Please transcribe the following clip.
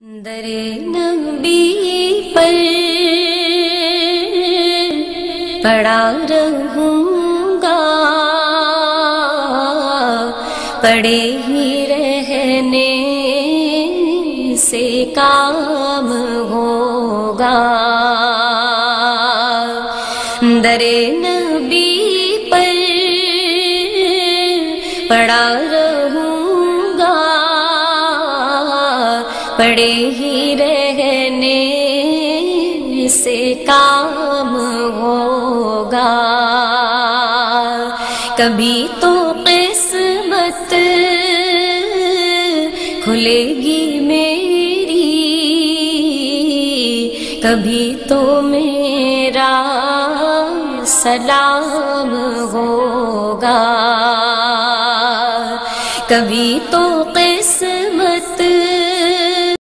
در نبی پر پڑا رہوں گا، پڑے ہی رہنے سے کام ہوگا۔ در نبی پر پڑا رہوں گا، پڑے ہی رہنے سے کام ہوگا۔ کبھی تو قسمت کھلے گی میری، کبھی تو میرا سلام ہوگا۔ کبھی تو قسمت